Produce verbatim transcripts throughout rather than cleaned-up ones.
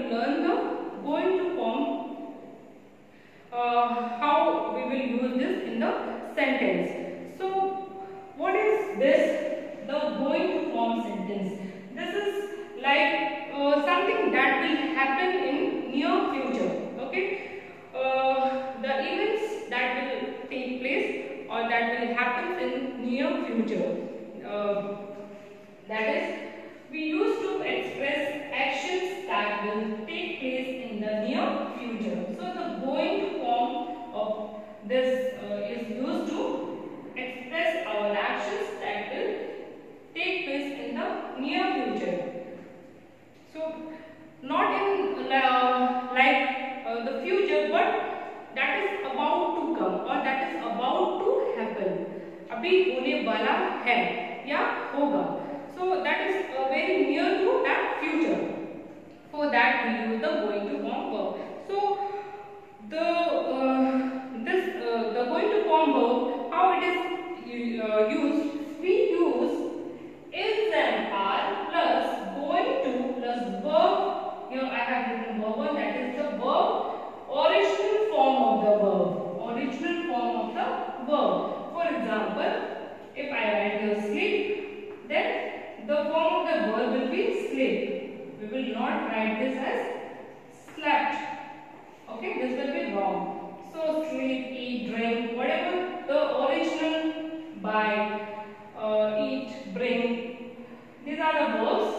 learn the going to form, uh, how we will use this in the sentence. So what is this? The going to form sentence. This is like uh, something that will happen in near future. Okay, uh, the events that will take place or that will happen in near future. Uh, that is, we used to express actions that will take place in the near future. So the going to form of this uh, is used to express our actions that will take place in the near future. So not in uh, like uh, the future, but that is about to come or that is about to happen. अभी होने वाला है या होगा. So that is uh, very near to that future. For that we use the going to form verb. So the uh, this uh, the going to form verb, how it is uh, used? We use is and are plus going to plus verb. Here I have written verb one, that is the verb original form of the verb. Original form of the verb. For example, if I write here sleep, then the form of the verb will be sleep. We will not write this as slept. Okay, this will be wrong. So sleep, eat, drink, whatever the original buy, uh, eat, bring, these are the verbs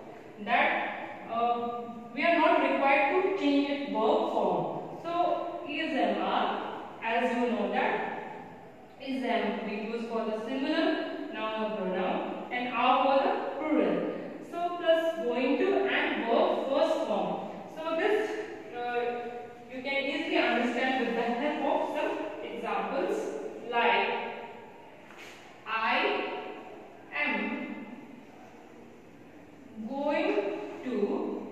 that uh, we are not required to change its verb form. So is and are, as you know that is and we use for the singular noun or pronoun and are for the plural. So plus going to and verb first form. So this uh, you can easily understand with the help of some examples like I am going to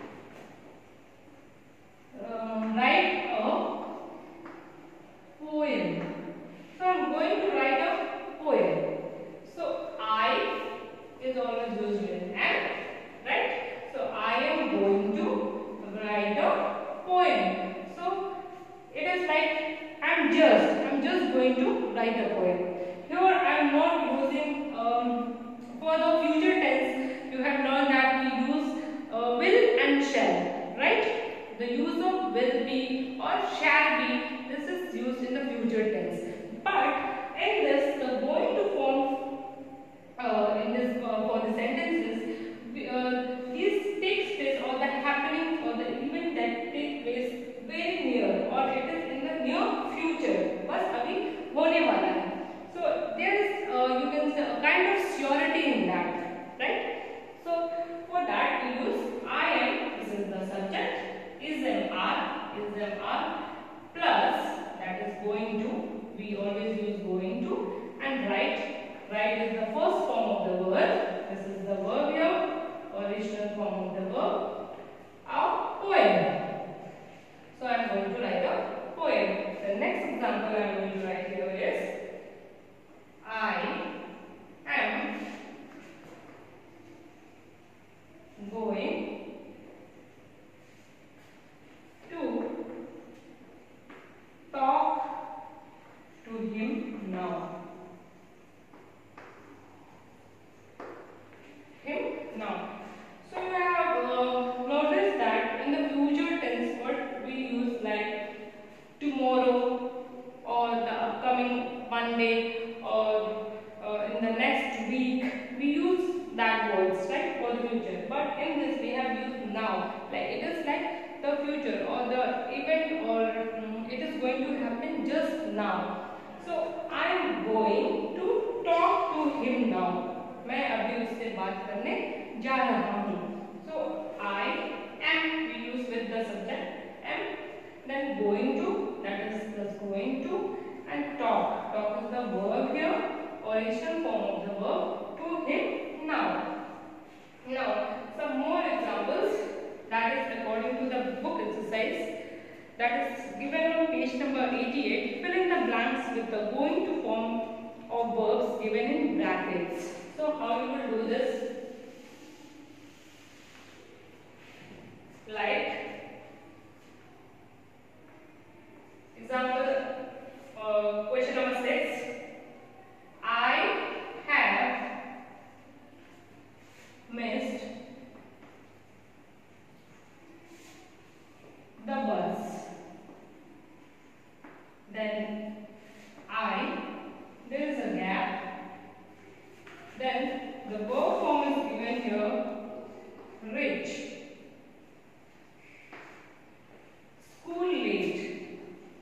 uh, write a poem. So I am going to write a poem. So I is always used with am, right? So I am going to write a poem. So it is like I am just, I am just going to write a poem. Here I am not using um, for the future tense. You have learned that we use uh, will and shall, right? The use of will be or shall be, this is used in the future tense. But in this, the going to form uh, in this uh, for the sentences, we, uh, this takes place or the happening or the event that takes place very near or it is in the near future. बस अभी होने वाला है. So there is uh, you can say a kind of surety in that, right? So for that we use I am, this is the subject, is and are, is and are plus that is going to. We always use going to and write. Write is the first form of the verb. This is the verb here, original form of the verb. A poem. So I am going to write a poem. The next example I am going to write here is I am going to talk to him now. Him now. So you have uh, noticed that in the future tense what we use like tomorrow or the upcoming Monday or uh, in the next week, we use that words, right, for the future. But in this we have used now, like it is like the future or the event or um, it is going to happen just now. So I am going to talk to him now. मैं अभी उससे बात करने जा रहा हूँ. So I am we use with the subject am, then going to, that is plus going to, and talk. Talk is the verb here, original form of the verb, to him now. Now some more examples, that is according to the book exercise that is given on page number eighty-eight. Fill in the blanks with the going to form of verbs given in brackets. So how you will do this? Like the verb form is given here, rich, school late.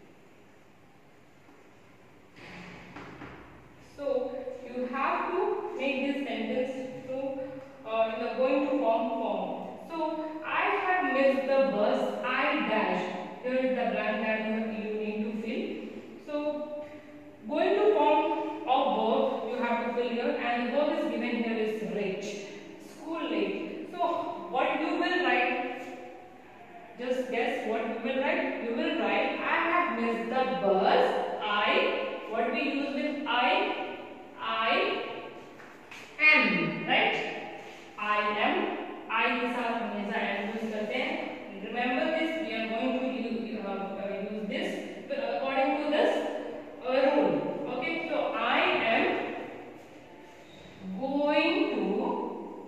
So you have to make this sentence to uh, in the going to form form. So I have missed the bus. I dash. Here is the blank that you need to fill. So going to form of verb you have to fill here, and the verb is given here is rich, school late. So what you will write? Just guess what you will write. You will write I have missed the bus. I, what we use with I, I am, right? I am. I के साथ हमेशा am use करते हैं. Remember this. We are going to use, uh, use this according to this uh, rule. Okay. So I am going to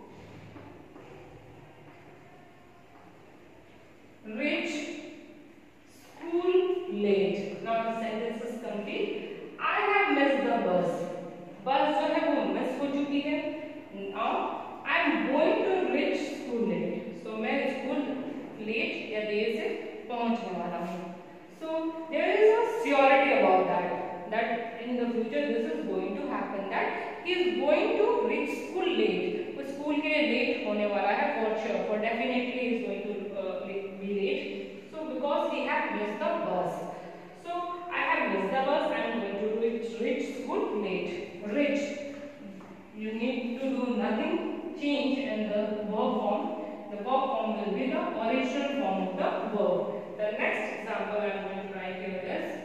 reach school late. Now the sentence is complete. I have missed the bus. बस जो है वो miss हो चुकी है. Now I am going to reach school late. So मैं school late या देर से पहुंचने वाला हूँ. So there is a surety about that. That in the future this is going to happen. That he is going to reach school late. वो school के लिए लेट होने वाला है for sure. For definitely he is going to uh, be late. So because he have missed the bus. So I have missed the bus. I am going to reach, reach school late. Rich. You need to do nothing. Change in the verb form. The verb form will be the original form of the verb. The next example I am going to write here is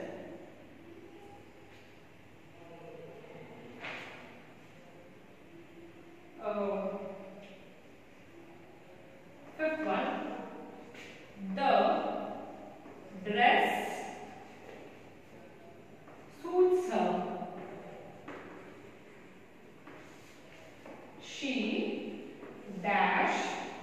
uh, fifth one. The dress suits her. She dash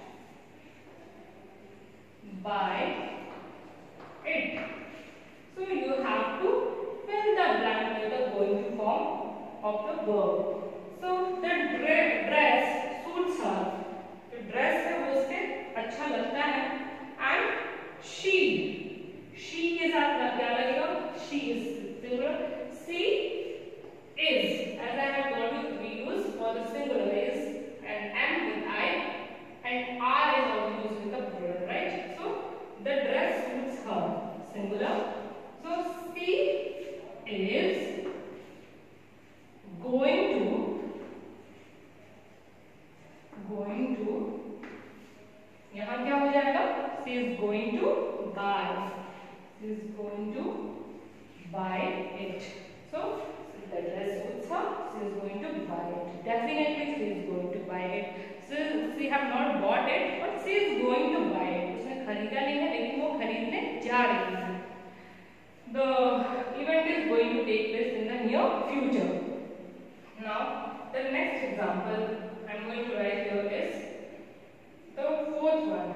by it. So you have to fill the blank with the going to form of the verb. So the dress suits her. The dress है वो उसके अच्छा लगता है. And she, she के साथ क्या लगेगा? She is singular. She is, as I have told you, we use for the singular is and am with I, and are is also used with the plural, right? So the dress suits her, singular. So she is going to going to यहाँ क्या हो जाएगा? She is going to buy. She is going to buy it. So the dress suits her. She is going to buy it. Definitely she is going to buy it. So she have not bought it, but she is going to buy it. उसने खरीदा नहीं है, लेकिन वो खरीदने जा रही है. The event is going to take place in the near future. Now the next example I am going to write here is the fourth one.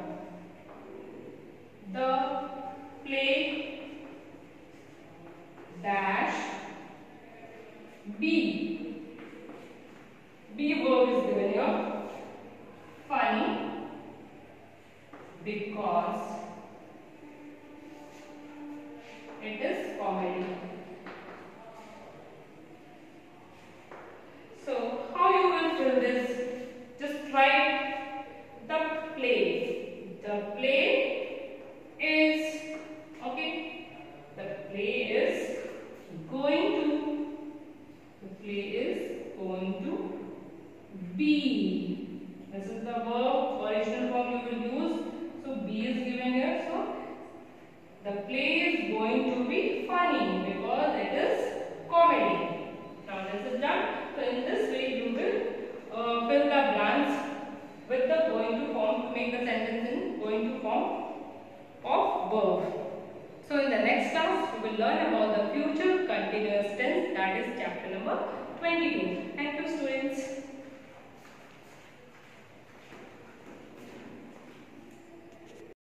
The play dash B. B verb is given here. Funny because it is comedy. So how you will fill this? Just write the play. The play is, okay, the play is going to, the play is going to be. This is the verb, original form you will use. So be is given here. So the play is going to be funny because it is comedy. Now this is done. So in this way you will uh, fill the blanks with the going to form to make the sentence in going to form of verb. So in the next class we will learn about the future continuous tense, that is chapter number twenty-two. Thank you students.